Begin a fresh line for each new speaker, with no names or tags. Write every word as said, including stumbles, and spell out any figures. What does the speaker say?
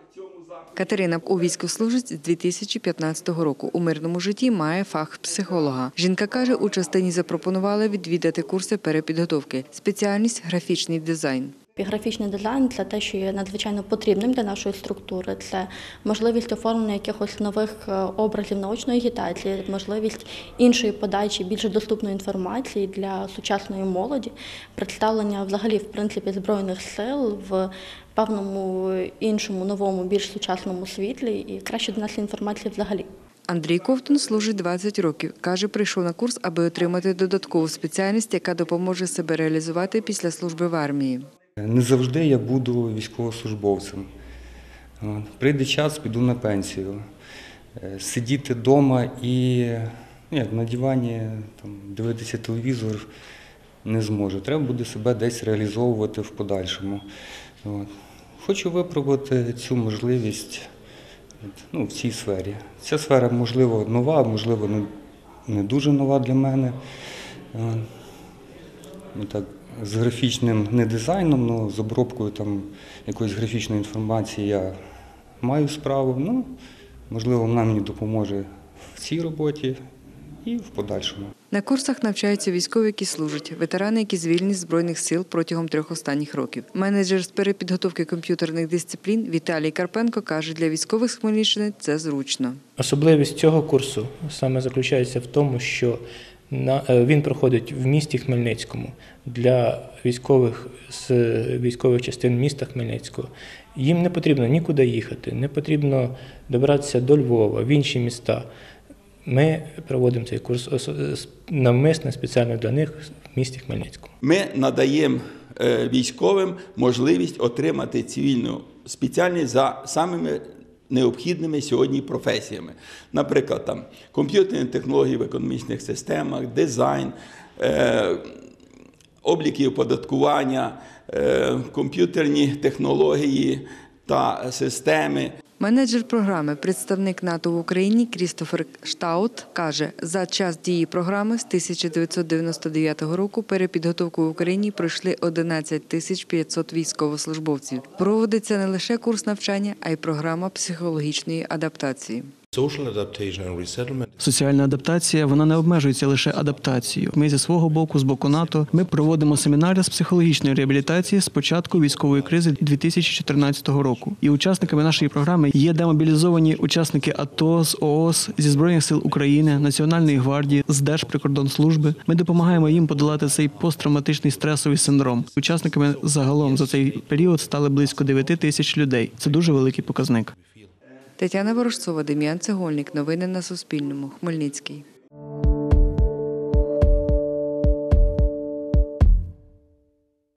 Катерина у війську служить з дві тисячі п'ятнадцятого року. У мирному житті має фах психолога. Жінка каже, у частині запропонували відвідати курси перепідготовки. Спеціальність – графічний дизайн.
Графічний дизайн – це те, що є надзвичайно потрібним для нашої структури. Це можливість оформлення якихось нових образів наочної агітації, можливість іншої подачі, більш доступної інформації для сучасної молоді, представлення взагалі, в принципі, Збройних сил в певному іншому, новому, більш сучасному світлі і краще донести інформацію взагалі.
Андрій Ковтун служить двадцять років. Каже, прийшов на курс, аби отримати додаткову спеціальність, яка допоможе себе реалізувати після служби в армії.
Не завжди я буду військовослужбовцем. Прийде час, піду на пенсію. Сидіти вдома і ну, як, на дивані там, дивитися телевізор не зможу. Треба буде себе десь реалізовувати в подальшому. От. Хочу випробувати цю можливість ну, в цій сфері. Ця сфера, можливо, нова, можливо, не дуже нова для мене. Так, з графічним не дизайном, але з обробкою там, якоїсь графічної інформації я маю справу. Ну, можливо, вона мені допоможе в цій роботі і в подальшому.
На курсах навчаються військові, які служать, ветерани, які звільнені з Збройних сил протягом трьох останніх років. Менеджер з перепідготовки комп'ютерних дисциплін Віталій Карпенко каже, для військових з Хмельниччини це зручно.
Особливість цього курсу саме заключається в тому, що він проходить в місті Хмельницькому для військових з військових частин міста Хмельницького. Їм не потрібно нікуди їхати, не потрібно добиратися до Львова, в інші міста. Ми проводимо цей курс навмисно, спеціально для них в місті Хмельницькому.
Ми надаємо військовим можливість отримати цивільну спеціальність за самими необхідними сьогодні професіями. Наприклад, там, комп'ютерні технології в економічних системах, дизайн, е, облік і оподаткування, е, комп'ютерні технології та системи.
Менеджер програми, представник НАТО в Україні Крістофер Штаут каже, за час дії програми з тисяча дев'ятсот дев'яносто дев'ятого року перепідготовку в Україні пройшли одинадцять тисяч п'ятсот військовослужбовців. Проводиться не лише курс навчання, а й програма психологічної адаптації.
Соціальна адаптація, вона не обмежується лише адаптацією. Ми зі свого боку, з боку НАТО, ми проводимо семінари з психологічної реабілітації з початку військової кризи дві тисячі чотирнадцятого року. І учасниками нашої програми є демобілізовані учасники АТО, з ООС, зі Збройних сил України, Національної гвардії, з Держприкордонслужби. Ми допомагаємо їм подолати цей посттравматичний стресовий синдром. Учасниками загалом за цей період стали близько дев'ять тисяч людей. Це дуже великий показник.
Тетяна Ворожцова, Дем'ян Цегольник. Новини на Суспільному. Хмельницький.